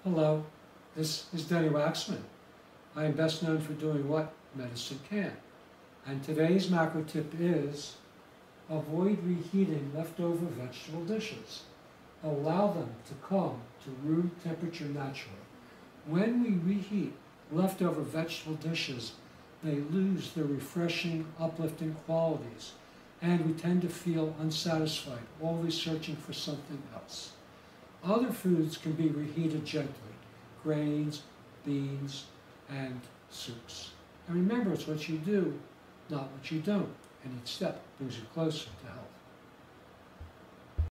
Hello, this is Denny Waxman. I am best known for doing what medicine can. And today's macro tip is avoid reheating leftover vegetable dishes. Allow them to come to room temperature naturally. When we reheat leftover vegetable dishes, they lose their refreshing, uplifting qualities, and we tend to feel unsatisfied, always searching for something else. Other foods can be reheated gently: grains, beans, and soups. And remember, it's what you do, not what you don't, and each step brings you closer to health.